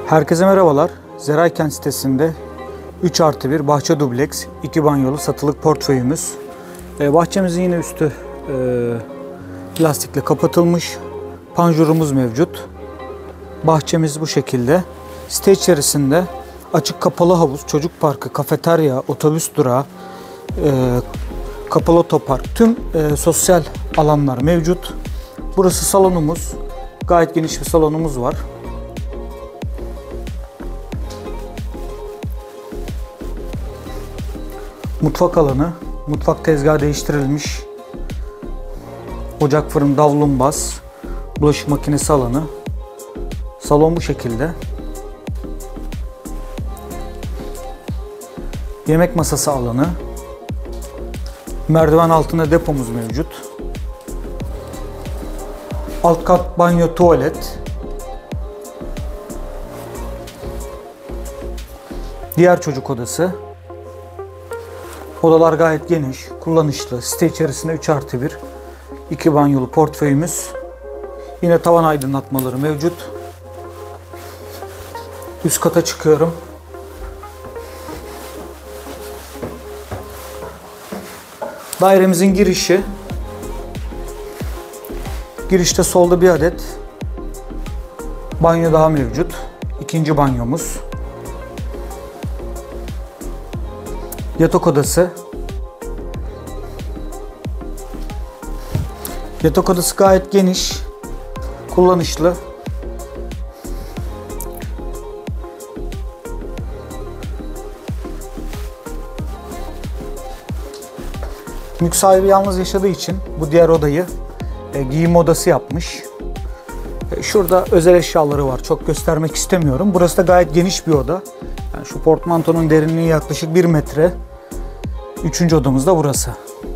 Herkese merhabalar. Zeraykent sitesinde 3+1 bahçe dubleks 2 banyolu satılık portföyümüz. Bahçemizin yine üstü plastikle kapatılmış. Panjurumuz mevcut. Bahçemiz bu şekilde. Site içerisinde açık kapalı havuz, çocuk parkı, kafeterya, otobüs durağı, kapalı otopark, tüm sosyal alanlar mevcut. Burası salonumuz. Gayet geniş bir salonumuz var. Mutfak alanı, mutfak tezgahı değiştirilmiş. Ocak, fırın, davlumbaz, bulaşık makinesi alanı. Salon bu şekilde. Yemek masası alanı. Merdiven altında depomuz mevcut. Alt kat banyo, tuvalet. Diğer çocuk odası. Odalar gayet geniş, kullanışlı. Site içerisinde 3+1 2 banyolu portföyümüz. Yine tavan aydınlatmaları mevcut. Üst kata çıkıyorum. Dairemizin girişi. Girişte solda bir adet banyo daha mevcut. İkinci banyomuz. Yatak odası. Yatak odası gayet geniş, kullanışlı. Mülk sahibi yalnız yaşadığı için bu diğer odayı giyim odası yapmış. Şurada özel eşyaları var. Çok göstermek istemiyorum. Burası da gayet geniş bir oda. Yani şu portmantonun derinliği yaklaşık 1 metre. Üçüncü odamız da burası.